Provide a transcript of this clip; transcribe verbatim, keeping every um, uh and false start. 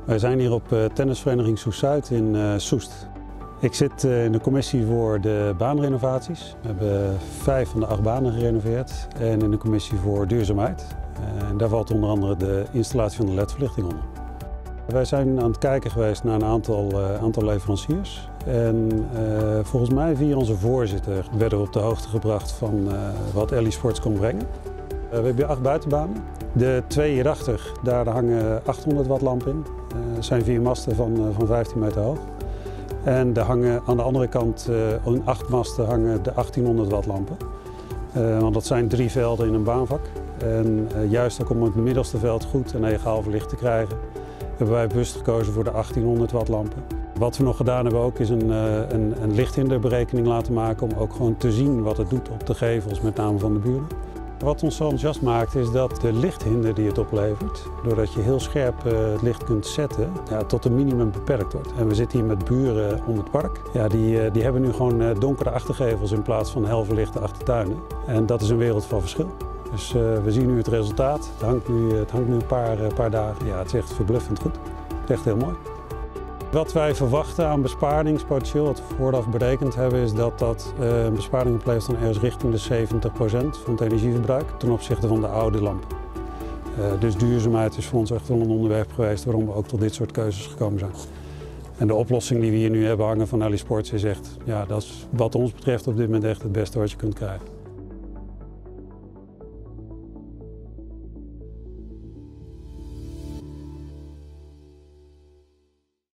Wij zijn hier op tennisvereniging Soest-Zuid in uh, Soest. Ik zit uh, in de commissie voor de baanrenovaties. We hebben vijf van de acht banen gerenoveerd en in de commissie voor duurzaamheid. Uh, en daar valt onder andere de installatie van de L E D-verlichting onder. Wij zijn aan het kijken geweest naar een aantal, uh, aantal leveranciers. En uh, volgens mij via onze voorzitter werden we op de hoogte gebracht van uh, wat Ellie Sports kon brengen. Uh, we hebben hier acht buitenbanen. De twee hierachter, daar hangen achthonderd watt lampen in. Dat uh, zijn vier masten van, uh, van vijftien meter hoog. En er hangen aan de andere kant, uh, in acht masten hangen de achttienhonderd watt lampen. Uh, want dat zijn drie velden in een baanvak. En uh, juist ook om het middelste veld goed en egaal verlicht te krijgen, hebben wij bewust gekozen voor de achttienhonderd watt lampen. Wat we nog gedaan hebben ook is een, uh, een, een lichthinderberekening laten maken om ook gewoon te zien wat het doet op de gevels, met name van de buren. Wat ons zo enthousiast maakt is dat de lichthinder die het oplevert, doordat je heel scherp uh, het licht kunt zetten, ja, tot een minimum beperkt wordt. En we zitten hier met buren om het park. Ja, die, uh, die hebben nu gewoon uh, donkere achtergevels in plaats van helverlichte achtertuinen. En dat is een wereld van verschil. Dus uh, we zien nu het resultaat. Het hangt nu, het hangt nu een paar, uh, paar dagen. Ja, het is echt verbluffend goed. Het is echt heel mooi. Wat wij verwachten aan besparingspotentieel, wat we vooraf berekend hebben, is dat dat uh, een besparing oplevert van ergens richting de zeventig procent van het energieverbruik ten opzichte van de oude lampen. Uh, dus duurzaamheid is voor ons echt wel een onderwerp geweest waarom we ook tot dit soort keuzes gekomen zijn. En de oplossing die we hier nu hebben hangen van Ellie Sports is echt, ja, dat is wat ons betreft op dit moment echt het beste wat je kunt krijgen.